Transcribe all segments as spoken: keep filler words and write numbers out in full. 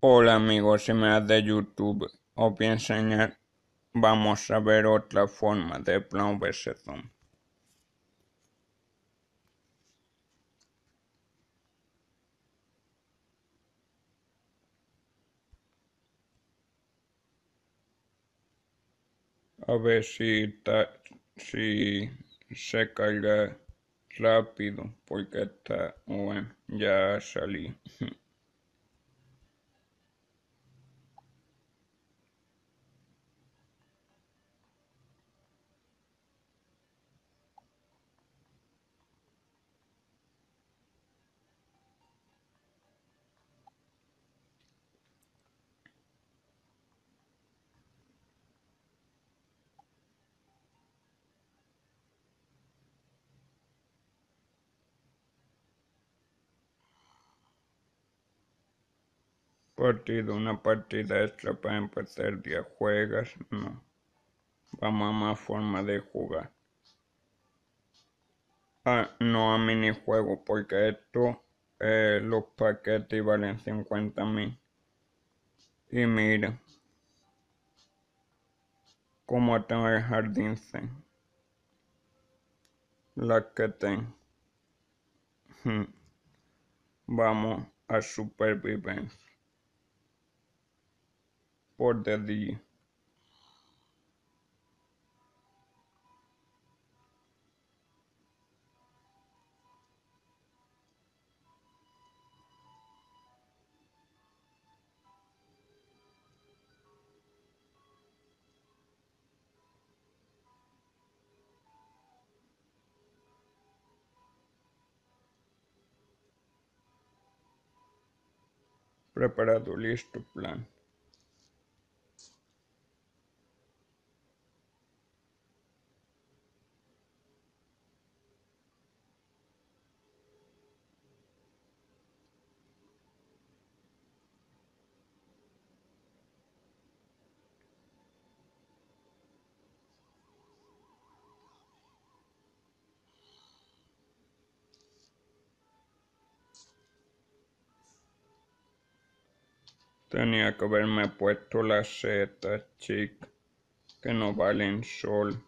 Hola amigos y amigas de YouTube, os voy a enseñar, vamos a ver otra forma de Plan vs Zombie. A ver si, ta, si se carga rápido, porque está, bueno, ya salí. Partido, una partida extra para empezar día juegas, no. Vamos a más formas de jugar. Ah, no a minijuegos, porque esto, eh, los paquetes valen cincuenta mil. Y mira, como tengo el jardín zen, la que tengo. Hmm. Vamos a supervivencia por de día. Preparado, listo, plan. Tenía que haberme puesto las setas, chicas, que no valen sol.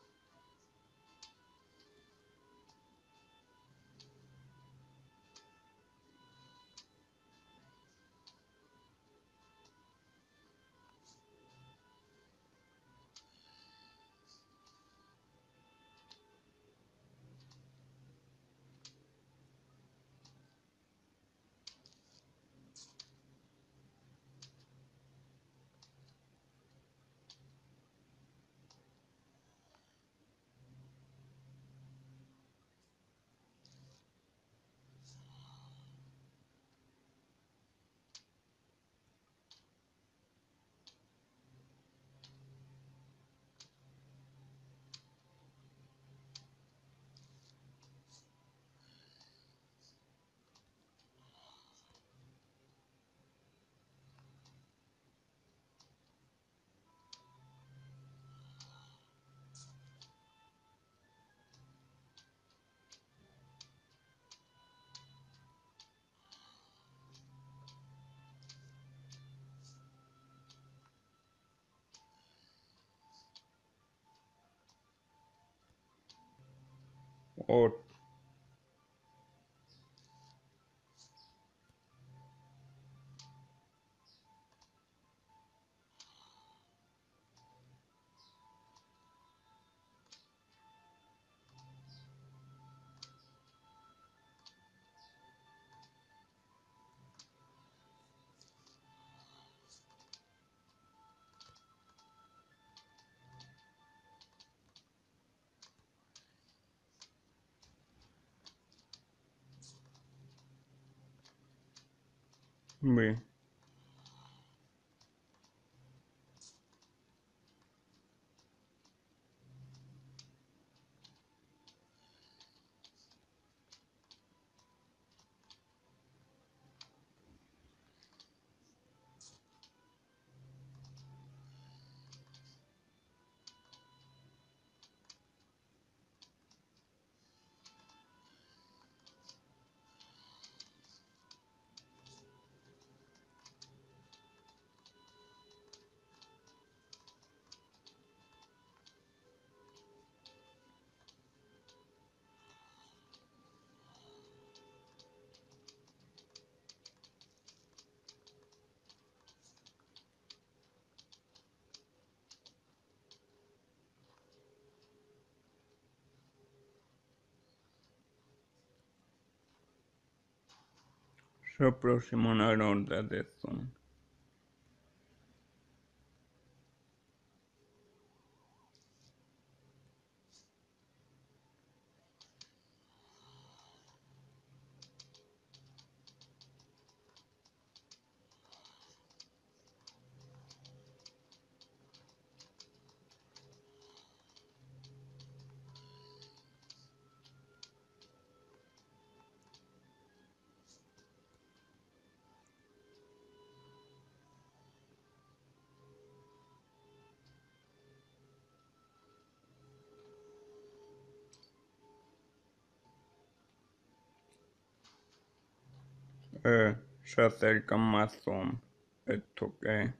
Oh, bien. Se aproxima una ronda de Zoom. Eh, se acercan más Zoom. ¿Esto qué?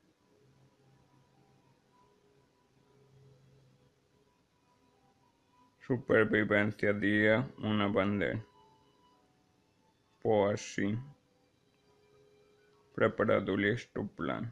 Supervivencia día, una bandera. Pues así. Preparado listo plan.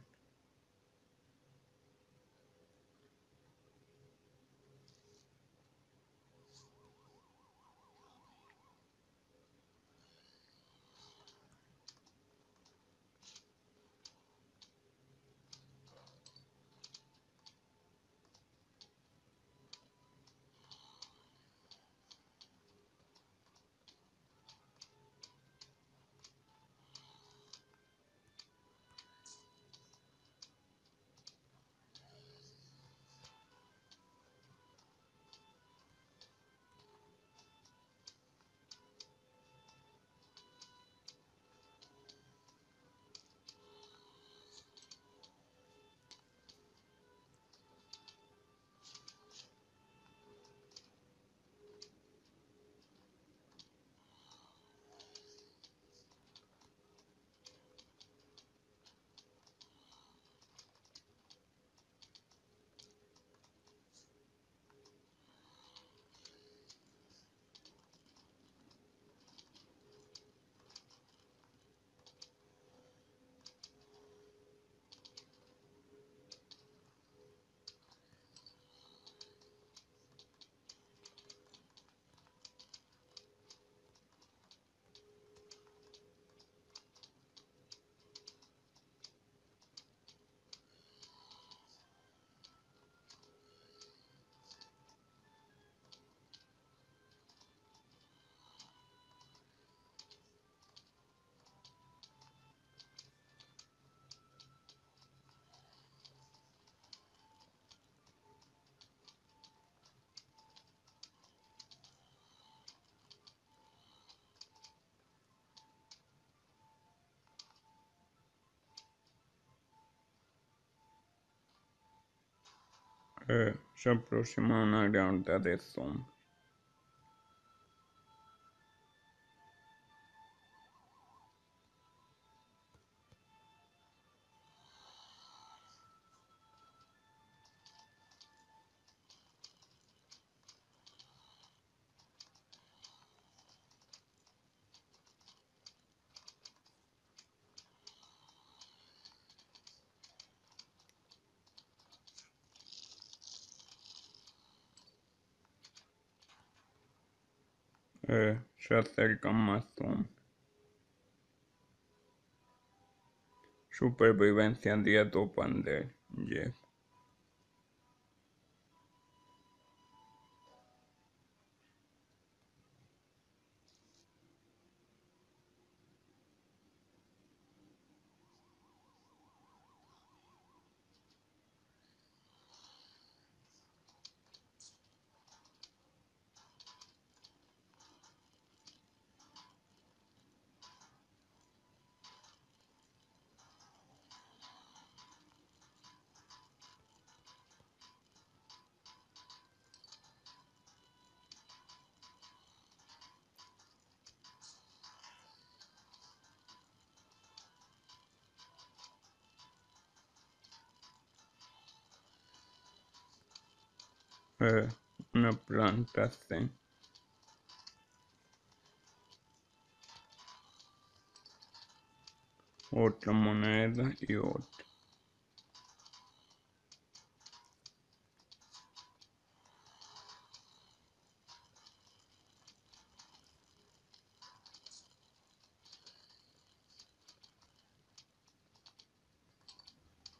Eh, se aproxima una ronda de Zoom. Eh, se acercan más Zoom. Supervivencia día dos bandera. Yes. Eh, una planta así. Otra moneda y otra.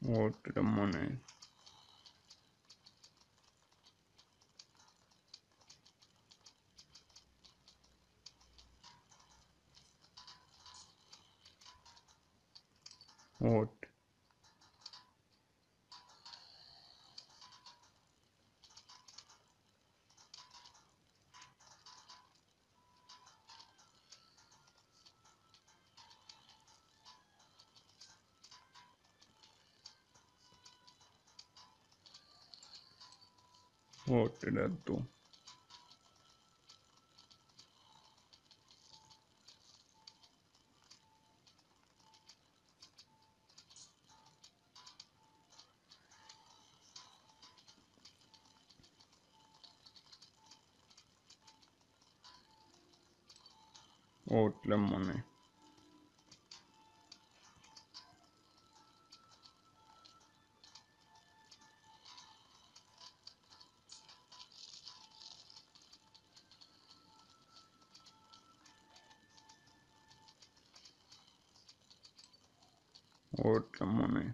otra moneda, otra, otra dos, otra moneda, otra moneda.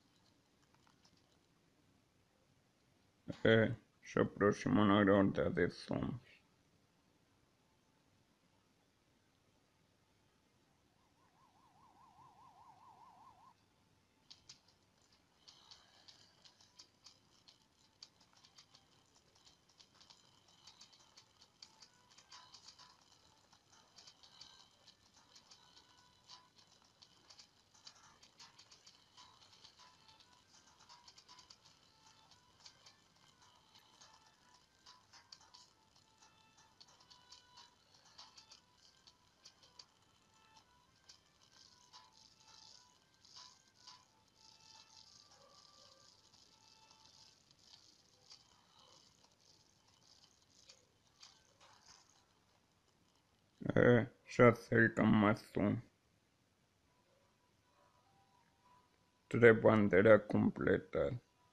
Eh, se aproxima una ronda de zombies. Eh, se acercan más zombies. Tres banderas completas.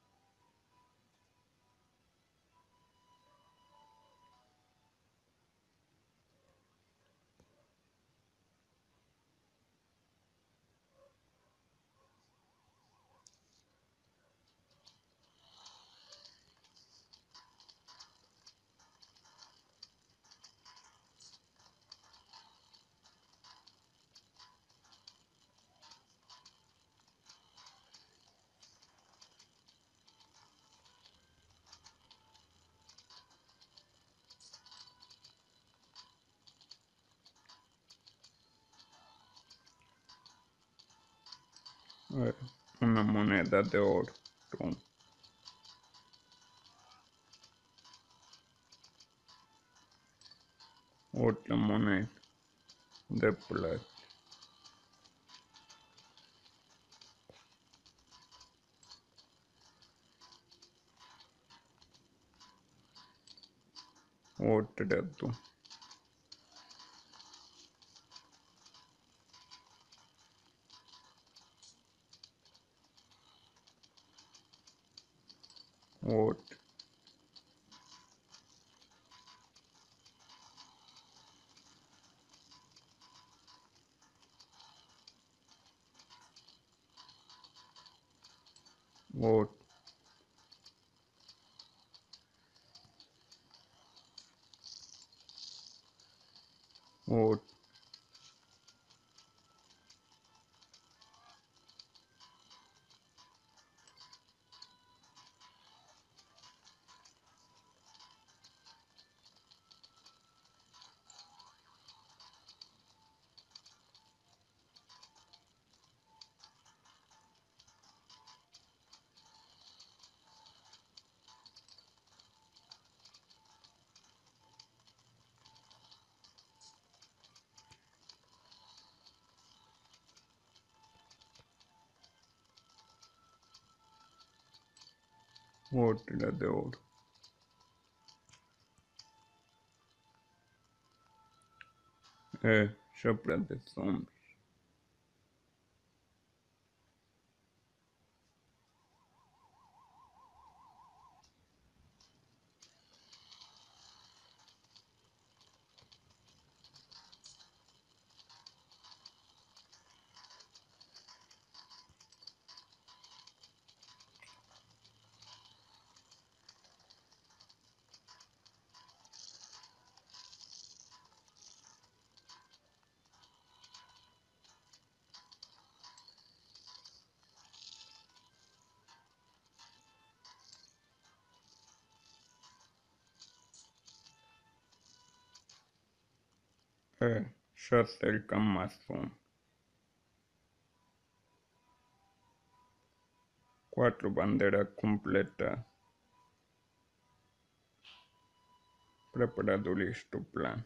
Eh, una moneda de oro. Toma. Otra moneda de plata. Otra dos. Otra. Otra. Otra. Otra de oro. Eh, sopla de zombies. Eh, se acerca más zoom. Cuatro banderas completas. Preparado, listo, plan.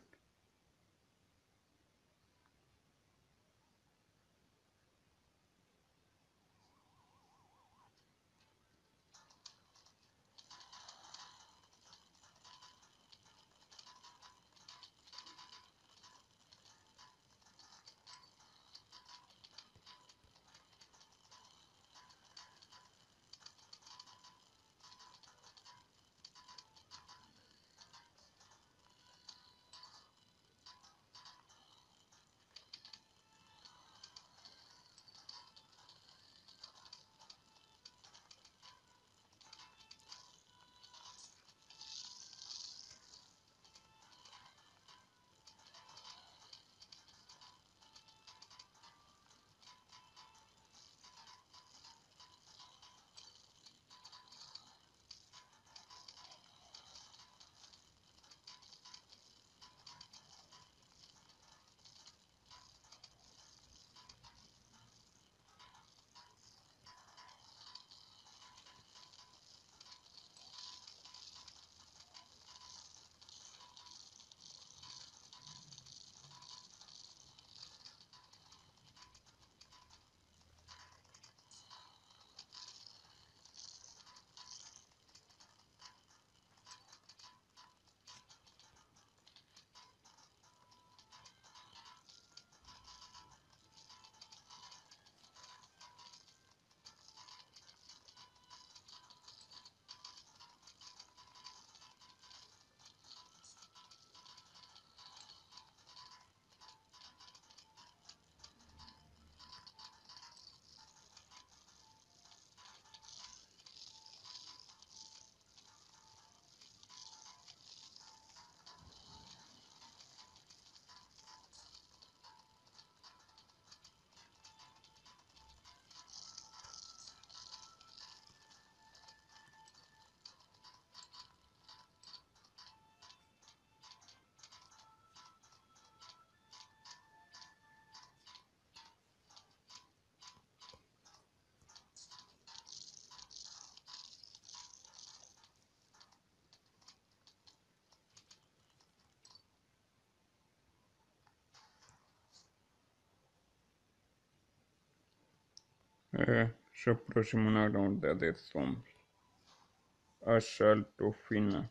Eh, se aproxima una ronda de zombies. Asalto final.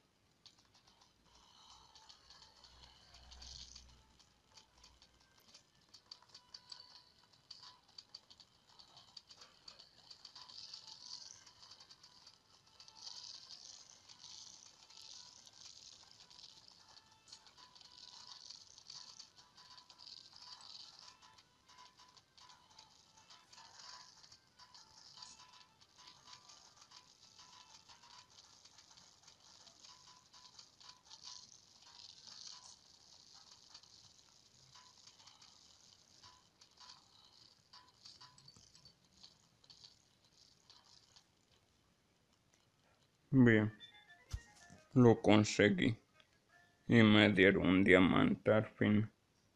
Bien, lo conseguí. Y me dieron un diamante al fin.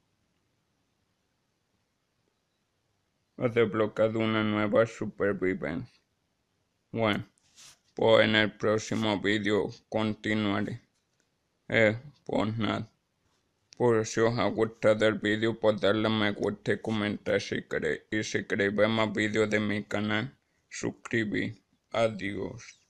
He desbloqueado una nueva supervivencia. Bueno, pues en el próximo vídeo continuaré. Eh, pues nada. Por si os ha gustado el vídeo, pues darle me gusta y comentar si queréis. Y si queréis ver más vídeos de mi canal, suscribid. Adiós.